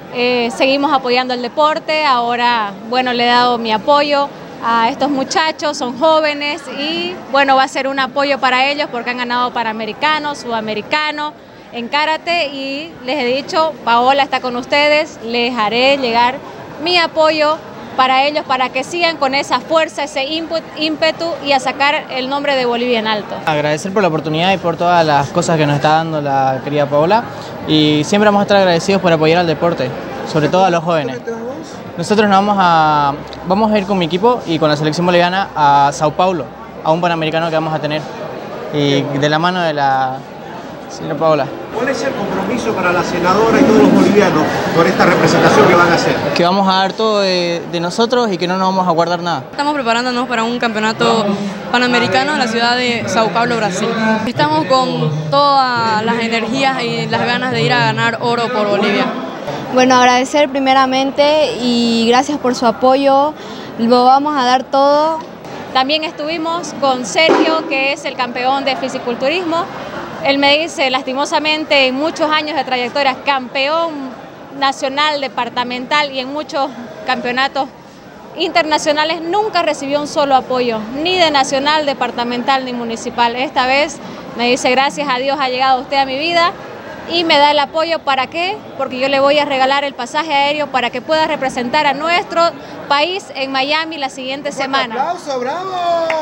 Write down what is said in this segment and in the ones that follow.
Seguimos apoyando el deporte. Ahora, bueno, le he dado mi apoyo a estos muchachos, son jóvenes y bueno, va a ser un apoyo para ellos porque han ganado Panamericano, Sudamericano en karate y les he dicho, Paola está con ustedes, les haré llegar mi apoyo para ellos, para que sigan con esa fuerza, ese ímpetu y a sacar el nombre de Bolivia en alto. Agradecer por la oportunidad y por todas las cosas que nos está dando la querida Paola y siempre vamos a estar agradecidos por apoyar al deporte, sobre todo a los jóvenes. Nosotros vamos a ir con mi equipo y con la selección boliviana a Sao Paulo, a un Panamericano que vamos a tener y de la mano de la señora Paola. ¿Cuál es el compromiso para la senadora y todos los bolivianos con esta representación que van a hacer? Que vamos a dar todo de nosotros y que no nos vamos a guardar nada. Estamos preparándonos para un campeonato panamericano en la ciudad de Sao Paulo, Brasil. Estamos con todas las energías y las ganas de ir a ganar oro por Bolivia. Bueno, agradecer primeramente y gracias por su apoyo, lo vamos a dar todo. También estuvimos con Sergio, que es el campeón de fisiculturismo. Él me dice, lastimosamente, en muchos años de trayectoria, campeón nacional, departamental y en muchos campeonatos internacionales, nunca recibió un solo apoyo, ni de nacional, departamental, ni municipal. Esta vez me dice, gracias a Dios ha llegado usted a mi vida y me da el apoyo. ¿Para qué? Porque yo le voy a regalar el pasaje aéreo para que pueda representar a nuestro país en Miami la siguiente semana. ¡Un aplauso, bravo!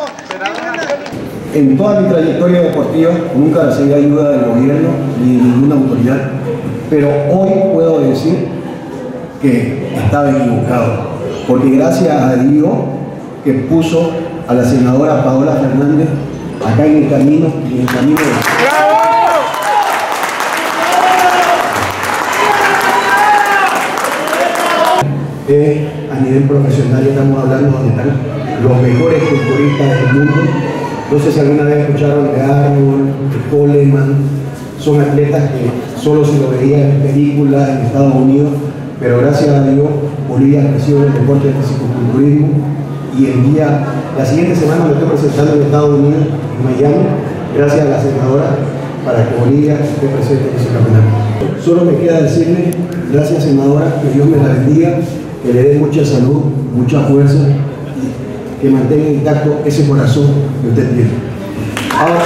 En toda mi trayectoria deportiva nunca recibí ayuda del gobierno ni de ninguna autoridad, pero hoy puedo decir que estaba equivocado, porque gracias a Dios que puso a la senadora Paola Fernández acá en el camino ¡Bravo! A nivel profesional estamos hablando donde están los mejores culturistas del mundo. No sé si alguna vez escucharon de Arnold, de Coleman, son atletas que solo se lo veía en películas en Estados Unidos, pero gracias a Dios Bolivia creció en el deporte de fisicoculturismo y la siguiente semana me estoy presentando en Estados Unidos, en Miami, gracias a la senadora, para que Bolivia esté presente en ese campeonato. Solo me queda decirle, gracias senadora, que Dios me la bendiga, que le dé mucha salud, mucha fuerza y que mantenga intacto ese corazón que usted tiene. Ahora,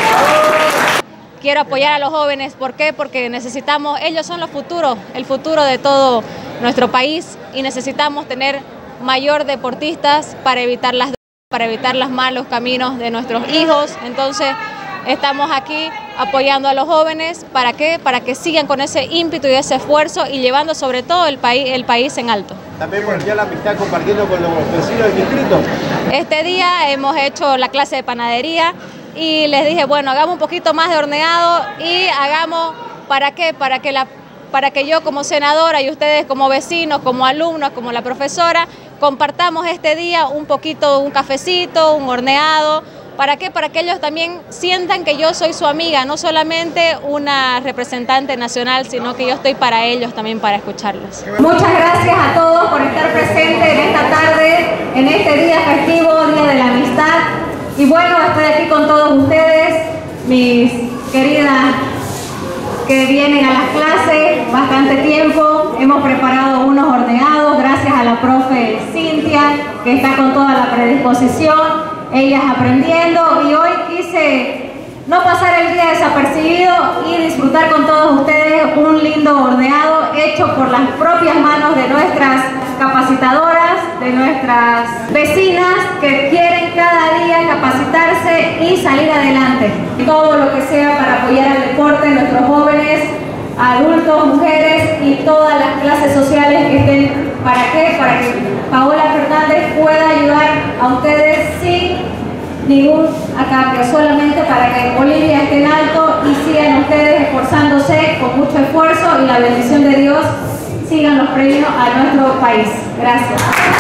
quiero apoyar a los jóvenes, ¿por qué? Porque necesitamos, ellos son los futuros, el futuro de todo nuestro país y necesitamos tener mayor deportistas para evitar los malos caminos de nuestros hijos. Entonces estamos aquí apoyando a los jóvenes, ¿para qué? Para que sigan con ese ímpetu y ese esfuerzo y llevando sobre todo el país en alto. También por allá la amistad compartiendo con los vecinos del distrito. Este día hemos hecho la clase de panadería y les dije, bueno, hagamos un poquito más de horneado y hagamos, ¿para qué? Para que yo como senadora y ustedes como vecinos, como alumnos, como la profesora, compartamos este día un poquito, un cafecito, un horneado. ¿Para qué? Para que ellos también sientan que yo soy su amiga, no solamente una representante nacional, sino que yo estoy para ellos también, para escucharlos. Muchas gracias a todos por estar presentes en esta tarde, en este día festivo, Día de la Amistad. Y bueno, estoy aquí con todos ustedes, mis queridas que vienen a las clases, bastante tiempo. Hemos preparado unos horneados, gracias a la profe Cintia, que está con toda la predisposición. Ellas aprendiendo y hoy quise no pasar el día desapercibido y disfrutar con todos ustedes un lindo horneado hecho por las propias manos de nuestras capacitadoras, de nuestras vecinas que quieren cada día capacitarse y salir adelante. Todo lo que sea para apoyar al deporte, nuestros jóvenes, adultos, mujeres y todas las clases sociales que estén. ¿Para qué? Para que Paola Fernández pueda ayudar a ustedes sin ningún cambio, solamente para que Bolivia esté en alto y sigan ustedes esforzándose con mucho esfuerzo y la bendición de Dios sigan los premios a nuestro país. Gracias.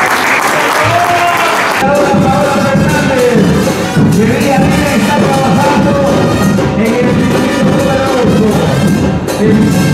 Paola Fernández, que día a día está trabajando en el distrito número 8.